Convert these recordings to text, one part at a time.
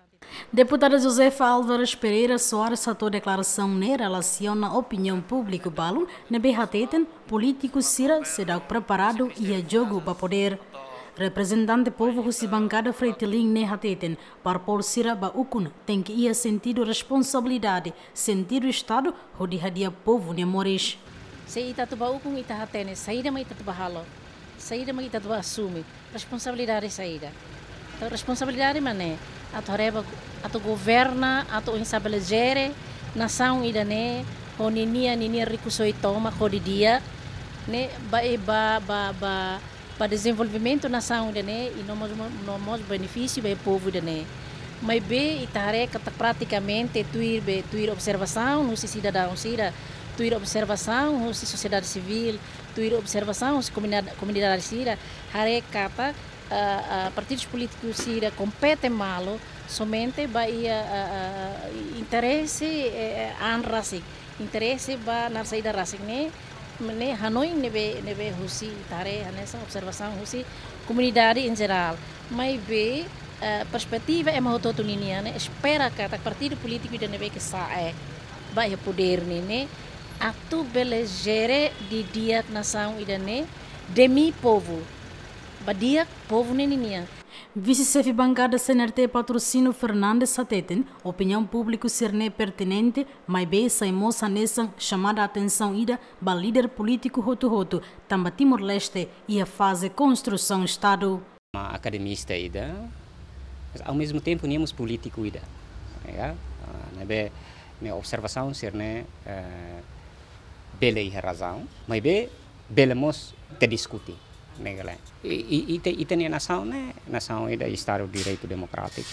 Deputada Josefa Álvares Pereira Soares atou declaração em relação à opinião pública balum na BHTeten políticos sira será preparado e a jogo para poder. Representante povo husi bancada Fretilin ne hateten para pol sira ba ukun tem que ia sentido responsabilidade sentido estado hodi hadia povo ne moris. Se ita tu ba ukun ita hatene saída mai ita tu bahalo saída mai ita tu assume responsabilidade saída. Responsabilidade mané ato governa ato estabelecer nação ida ne honinia ninia rikusoi toma dia ne para desenvolvimento nação ida ne e nós benefício be povo ida ne mas be itare kata praticamente tuir observação no cidadão sira tuir observação no sociedade civil tuir observação no comunidade sira hare kata partidos políticos sira competem malo somente bahia interesse anrasik interesse ba na saída rasik ne Hanoi nebe husi tare nessa observação husi comunidade em geral mas be perspectiva é muito tuninia né espera que a partido político de nebe que sai vai poder né atu belegere di dia nação idane demi povo badia povo nenia. Vice-chefe bancada CNRT Patrocínio Fernandes Sateten, opinião pública ser ne pertinente, mas bem sai moça nessa chamada a atenção ida ba líder político Roto também Timor-Leste e a fase construção Estado. Uma academista ida, mas ao mesmo tempo temos político ida, né? Minha observação ser né bela e razão, mas bem belemos te discutir. E tem a nação, né? Nação é do Estado de Direito Democrático.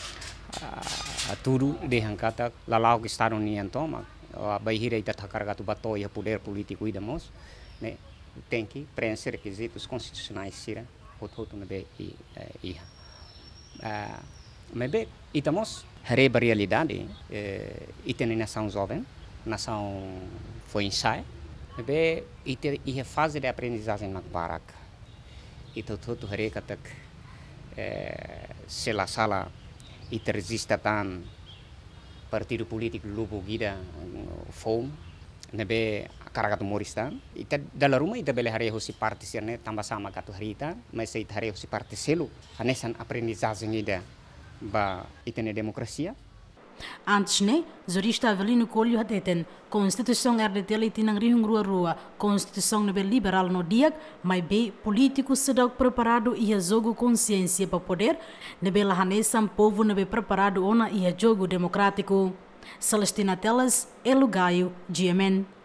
Tudo de hankata lalau que Estado União toma, a bahia está carregado bato e o poder político idamos, né? Tem que preencher requisitos constitucionais sira, outro na be e mas bem, estamos reba realidade, e tem a nação jovem, nação foi ensaio, bem e a fase de aprendizagem na barraca. Itu tuh hari katak sela sala itu resista tan partido político lupo gida fom nebe karagat moristan itu dalam rumah itu bela hari husi parti serne tambah sama katu harita mas itu hari husi parti selu anesan aprendizagem ida ba itu ne demokrasia. Antes, né, jurista Avelino Colho hateten, Constituição RDT tinang rihung rua, Constituição nebe liberal no dia, mas be político se dá preparado e a jogo consciência para poder, nebe lahanesan povo nebe preparado ona e a jogo democrático. Celestina Telas, Elugaio, GMN.